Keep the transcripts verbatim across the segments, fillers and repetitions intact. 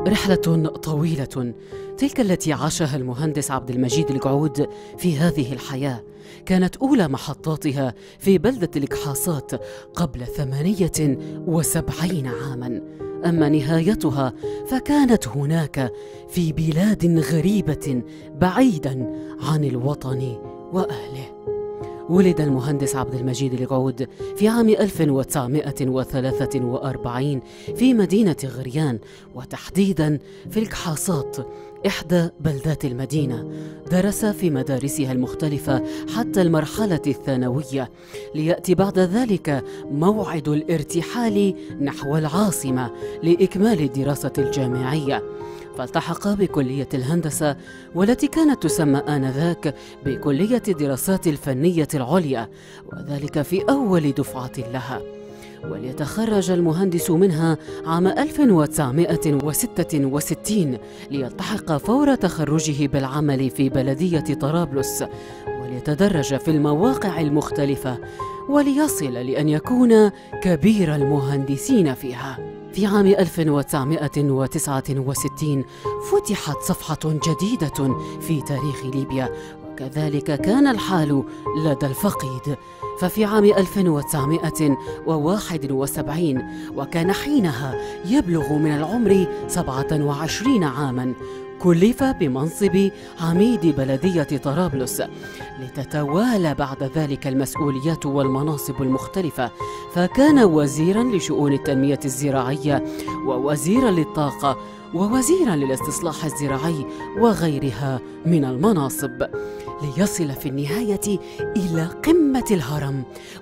رحلة طويلة تلك التي عاشها المهندس عبد المجيد القعود في هذه الحياة، كانت أولى محطاتها في بلدة الإقحاصات قبل ثمانية وسبعين عاماً، أما نهايتها فكانت هناك في بلاد غريبة بعيداً عن الوطن وأهله. ولد المهندس عبد المجيد القعود في عام ألف وتسعمائة وثلاثة وأربعين في مدينة غريان، وتحديداً في الإقحاصات إحدى بلدات المدينة. درس في مدارسها المختلفة حتى المرحلة الثانوية، ليأتي بعد ذلك موعد الارتحال نحو العاصمة لإكمال الدراسة الجامعية، فالتحق بكلية الهندسة والتي كانت تسمى آنذاك بكلية الدراسات الفنية العليا، وذلك في أول دفعة لها، وليتخرج المهندس منها عام ألف وتسعمائة وستة وستين ليلتحق فور تخرجه بالعمل في بلدية طرابلس، وليتدرج في المواقع المختلفة وليصل لأن يكون كبير المهندسين فيها. في عام ألف وتسعمائة وتسعة وستين فتحت صفحة جديدة في تاريخ ليبيا، وكذلك كان الحال لدى الفقيد، ففي عام ألف وتسعمائة وواحد وسبعين وكان حينها يبلغ من العمر سبعة وعشرين عاماً كلف بمنصب عميد بلدية طرابلس، لتتوالى بعد ذلك المسؤوليات والمناصب المختلفة، فكان وزيراً لشؤون التنمية الزراعية ووزيراً للطاقة ووزيراً للاستصلاح الزراعي وغيرها من المناصب، ليصل في النهاية إلى قمة الهرم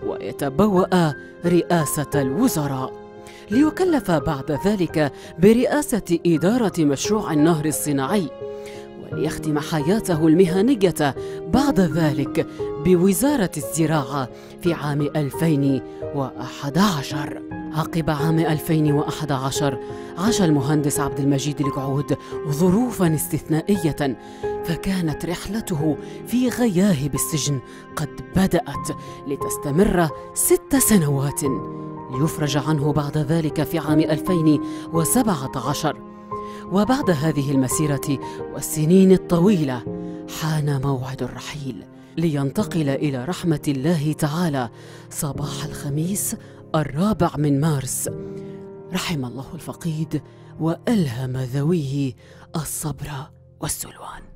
ويتبوأ رئاسة الوزراء، ليكلف بعد ذلك برئاسة إدارة مشروع النهر الصناعي، وليختم حياته المهنية بعد ذلك بوزارة الزراعة في عام ألفين وأحد عشر. عقب عام ألفين وأحد عشر عاش المهندس عبد المجيد القعود ظروفاً استثنائية، فكانت رحلته في غياهب السجن قد بدأت لتستمر ست سنوات، ليفرج عنه بعد ذلك في عام ألفين وسبعة عشر. وبعد هذه المسيرة والسنين الطويلة حان موعد الرحيل، لينتقل إلى رحمة الله تعالى صباح الخميس الرابع من مارس. رحم الله الفقيد وألهم ذويه الصبر والسلوان.